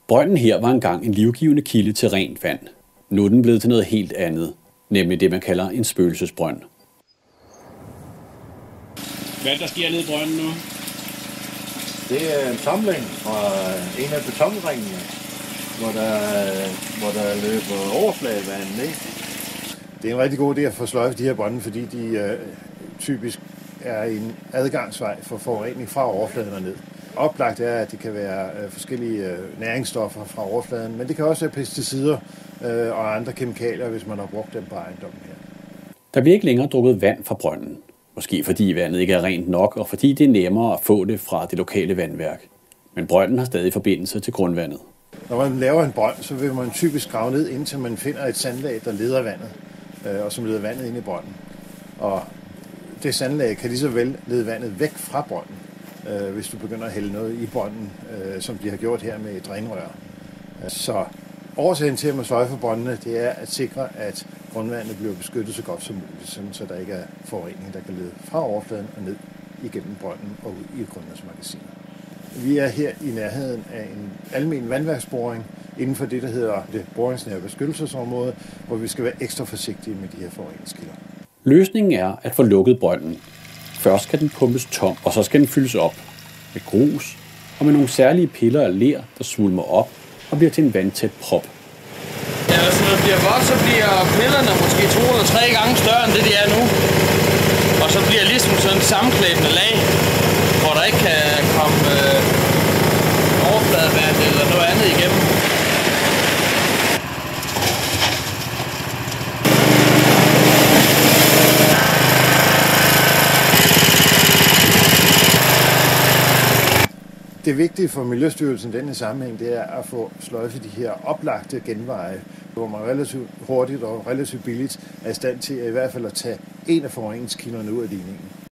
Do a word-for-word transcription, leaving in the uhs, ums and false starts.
Brønden her var engang en livgivende kilde til rent vand. Nu er den blevet til noget helt andet, nemlig det, man kalder en spøgelsesbrønd. Hvad er der sker nede i brønden nu? Det er en samling fra en af betonringene, hvor der, hvor der løber overfladevand ned. Det er en rigtig god idé at få sløjfet de her brønde, fordi de øh, typisk er en adgangsvej for forurening fra overfladen og ned. Oplagt er, at det kan være øh, forskellige øh, næringsstoffer fra overfladen, men det kan også være pesticider øh, og andre kemikalier, hvis man har brugt dem på ejendommen her. Der bliver ikke længere drukket vand fra brønden. Måske fordi vandet ikke er rent nok, og fordi det er nemmere at få det fra det lokale vandværk. Men brønden har stadig forbindelse til grundvandet. Når man laver en brønd, så vil man typisk grave ned, indtil man finder et sandlag, der leder vandet, øh, og som leder vandet ind i brønden. Og det sandlag kan lige så vel lede vandet væk fra brønden, øh, hvis du begynder at hælde noget i brønden, øh, som de har gjort her med et drænrør. Så årsagen til, at man sløjfer brøndene, det er at sikre, at grundvandet bliver beskyttet så godt som muligt, sådan, så der ikke er forurening, der kan lede fra overfladen og ned igennem brønden og ud i grundvandsmagasinet. Vi er her i nærheden af en almen vandværksboring inden for det, der hedder det boringsnære beskyttelsesområde, hvor vi skal være ekstra forsigtige med de her forureningskilder. Løsningen er at få lukket brønden. Først skal den pumpes tom, og så skal den fyldes op med grus og med nogle særlige piller af ler, der svulmer op og bliver til en vandtæt prop. Ja, hvis det bliver vådt, så bliver pillerne måske to eller tre gange større end det, de er nu. Og så bliver det ligesom sådan et sammenklæbende lag, hvor der ikke kan komme øh, overfladevand eller noget andet igennem. Det vigtige for Miljøstyrelsen i denne sammenhæng, det er at få sløjfet de her oplagte genveje, hvor man relativt hurtigt og relativt billigt er i stand til at i hvert fald at tage en af forureningskilderne ud af ligningen.